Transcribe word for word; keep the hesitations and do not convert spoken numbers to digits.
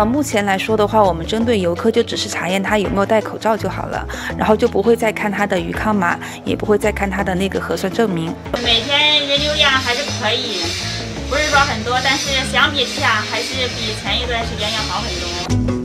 呃，目前来说的话，我们针对游客就只是查验他有没有戴口罩就好了，然后就不会再看他的鱼康码，也不会再看他的那个核酸证明。 每天人流量还是可以，不是说很多，但是相比之下还是比前一段时间要好很多。